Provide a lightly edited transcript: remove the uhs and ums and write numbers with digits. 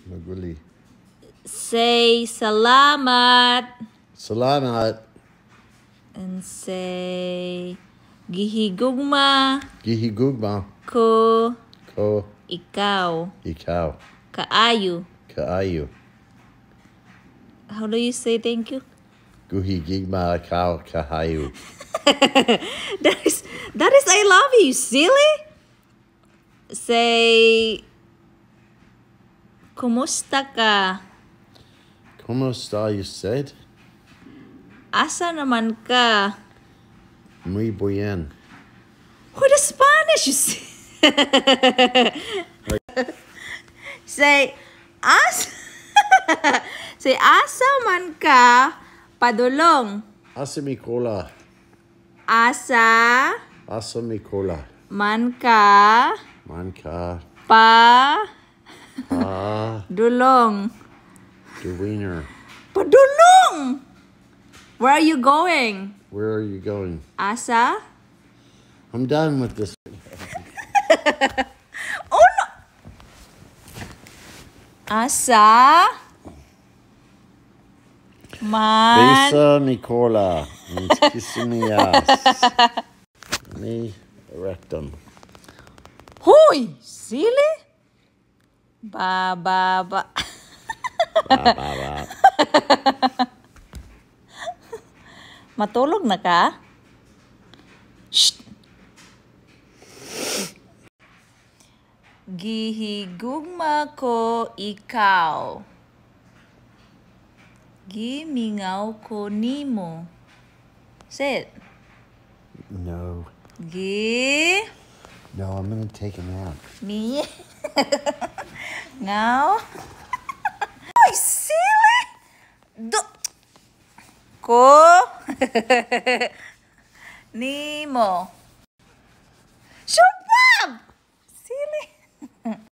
Maguli. Say salamat. Salamat. And say gihigugma Gihigugma. ko Ko. ikaw. Ikaw. Kaayo. Kaayo. How do you say thank you? Guhigigma kau kahayu. That is I love you, silly. Say kumusta ka? Kumusta you said? Asa naman ka? Muy bien. What is Spanish? You see? Say say asa man ka padulong. Asa mi cola. Asa Asa mi cola. man ka Manka. pa The dulong. wiener. Padulong. Where are you going? Where are you going? Asa? I'm done with this. Oh no. Asa man Besa mi cola. Kissimias. Mi rectum. Hoy, silly. Ba. Ba, ba, ba. Matulog na ka? Shh. Gihigugma ko ikaw. Gimingaw ko nimo. Say it. No. No, I'm gonna take a nap. Me. Ngaw. Ay, silly. Ko. Nimo.